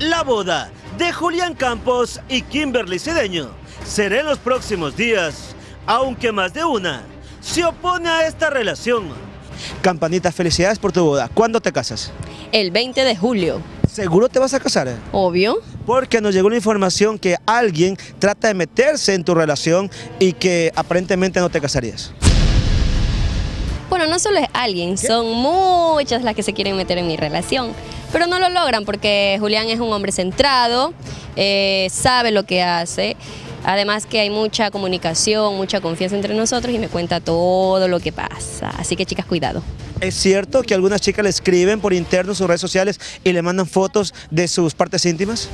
La boda de Julián Campos y Kimberly Cedeño será en los próximos días, aunque más de una se opone a esta relación. Campanita, felicidades por tu boda. ¿Cuándo te casas? El 20 de julio. ¿Seguro te vas a casar? Obvio. Porque nos llegó la información que alguien trata de meterse en tu relación y que aparentemente no te casarías. Bueno, no solo es alguien, son muchas las que se quieren meter en mi relación, pero no lo logran porque Julián es un hombre centrado, sabe lo que hace, además que hay mucha comunicación, mucha confianza entre nosotros y me cuenta todo lo que pasa, así que chicas, cuidado. ¿Es cierto que algunas chicas le escriben por interno en sus redes sociales y le mandan fotos de sus partes íntimas?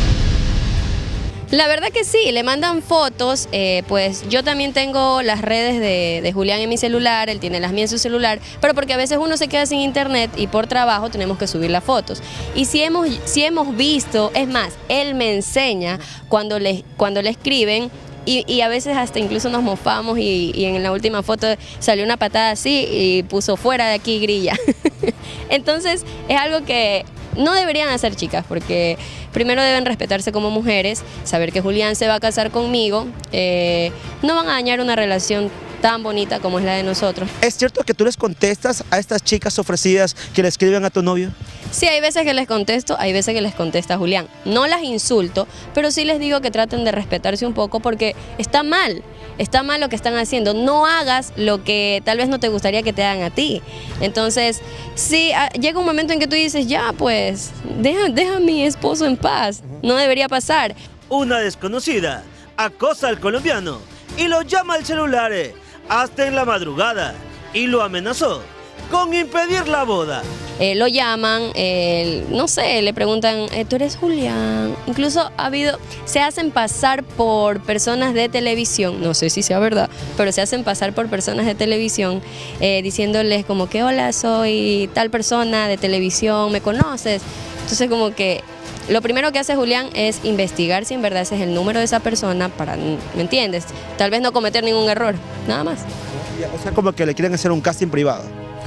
La verdad que sí, le mandan fotos, pues yo también tengo las redes de Julián en mi celular, él tiene las mías en su celular, pero porque a veces uno se queda sin internet y por trabajo tenemos que subir las fotos. Y si hemos visto, es más, él me enseña cuando le escriben y a veces hasta incluso nos mofamos y en la última foto salió una patada así y puso fuera de aquí grilla. Entonces es algo que no deberían hacer, chicas, porque primero deben respetarse como mujeres, saber que Julián se va a casar conmigo, no van a dañar una relación tan bonita como es la de nosotros. ¿Es cierto que tú les contestas a estas chicas ofrecidas que le escriben a tu novio? Sí, hay veces que les contesto, hay veces que les contesta Julián. No las insulto, pero sí les digo que traten de respetarse un poco porque está mal lo que están haciendo. No hagas lo que tal vez no te gustaría que te hagan a ti. Entonces, sí, llega un momento en que tú dices, ya pues, deja a mi esposo en paz, no debería pasar. Una desconocida acosa al colombiano y lo llama al celular hasta en la madrugada y lo amenazó con impedir la boda. Lo llaman, no sé, le preguntan, ¿tú eres Julián? Incluso se hacen pasar por personas de televisión, no sé si sea verdad, pero se hacen pasar por personas de televisión diciéndoles como que hola, soy tal persona de televisión, ¿me conoces? Entonces como que lo primero que hace Julián es investigar si en verdad ese es el número de esa persona para, ¿me entiendes? Tal vez no cometer ningún error, nada más. O sea, como que le quieren hacer un casting privado.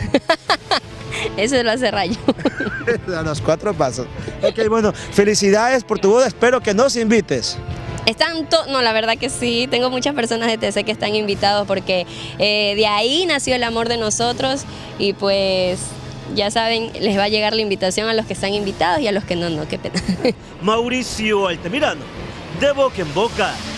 Eso lo hace Rayo. A los 4 pasos. Ok, bueno, felicidades por tu boda, espero que nos invites. No, la verdad que sí, tengo muchas personas de TC que están invitados porque de ahí nació el amor de nosotros y pues ya saben, les va a llegar la invitación a los que están invitados y a los que no, qué pena. Mauricio Altamirano, de Boca en Boca.